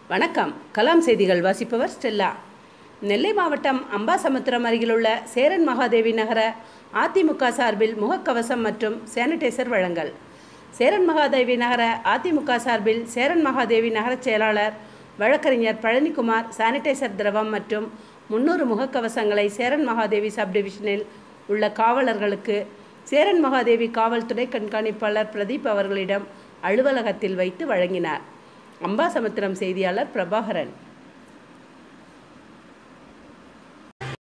வணக்கம். கலாம் செய்திகள் வாசிப்பவர் ஸ்டெல்லா. நெல்லை மாவட்டம் அம்பாசமுத்திரம் அருகிலுள்ள சேரன் மகாதேவி நகர அதிமுக சார்பில் முகக்கவசம் மற்றும் சானிடைசர் வழங்கல். சேரன் மகாதேவி நகர அதிமுக சார்பில் சேரன் மகாதேவி நகர செயலாளர் வழக்கறிஞர் பழனிக்குமார் சானிடைசர் திரவம் மற்றும் 300 முகக்கவசங்களை சேரன் மகாதேவி சப்டிவிஷனில் உள்ள காவலர்களுக்கு சேரன் மகாதேவி காவல் துணை கண்காணிப்பாளர் பிரதீப் அவர்களிடம் அலுவலகத்தில் வைத்து வழங்கினார். அம்பாசமுத்திரம் செய்தியாளர் பிரபாகரன்.